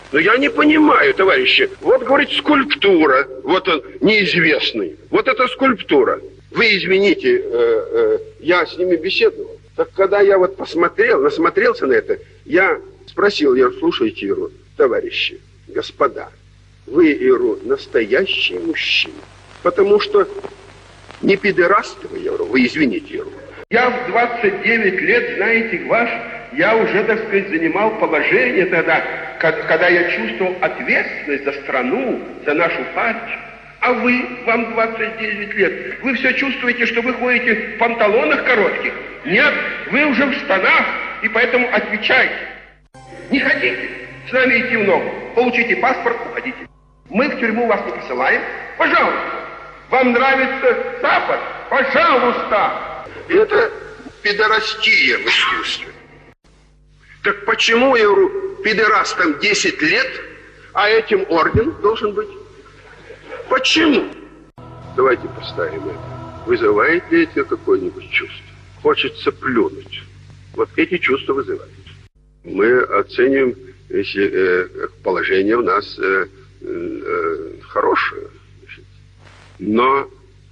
Но я не понимаю, товарищи. Вот, говорит, скульптура. Вот он, неизвестный. Вот это скульптура. Вы извините, я с ними беседовал. Так когда я вот посмотрел, насмотрелся на это, я спросил, слушайте, Иру, товарищи, господа, вы, Иру, настоящий мужчина. Потому что не пидораст вы, Иру, вы извините, Иру. Я в 29 лет, знаете, ваш, я уже, так сказать, занимал положение тогда, когда я чувствовал ответственность за страну, за нашу партию. А вы, вам 29 лет, вы все чувствуете, что вы ходите в панталонах коротких? Нет, вы уже в штанах, и поэтому отвечайте. Не хотите с нами идти в ногу? Получите паспорт, уходите. Мы в тюрьму вас не посылаем. Пожалуйста. Вам нравится Запад? Пожалуйста. Это пидорастия в искусстве. Так почему, я говорю, пидорастам 10 лет, а этим орден должен быть? Почему? Давайте поставим это. Вызывает ли это какое-нибудь чувство? Хочется плюнуть. Вот эти чувства вызывают. Мы оцениваем, если положение у нас хорошее. Но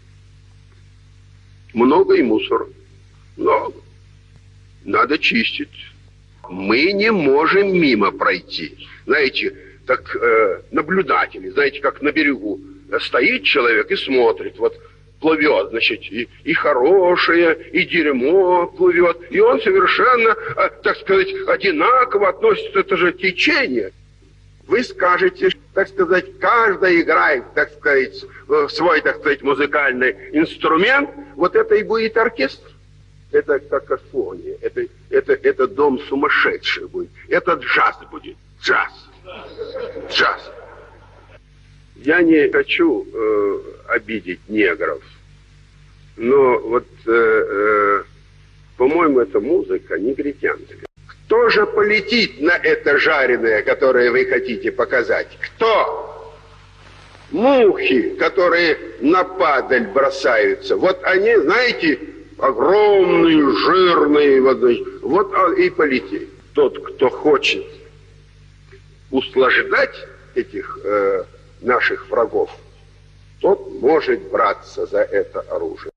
много и мусора. Много. Надо чистить. Мы не можем мимо пройти. Знаете, так наблюдатели, знаете, как на берегу стоит человек и смотрит, вот плывет, значит, и хорошее, и дерьмо плывет, и он совершенно, так сказать, одинаково относится, это же течение. Вы скажете, так сказать, каждый играет, так сказать, свой, так сказать, музыкальный инструмент, вот это и будет оркестр. Это какофония, это дом сумасшедший будет, это джаз будет, джаз. Джаз. Я не хочу обидеть негров, но вот, по-моему, это музыка негритянская. Кто же полетит на это жареное, которое вы хотите показать? Кто? Мухи, которые на падаль бросаются. Вот они, знаете, огромные, жирные, вот он и полетит. Тот, кто хочет услаждать этих наших врагов, тот может браться за это оружие.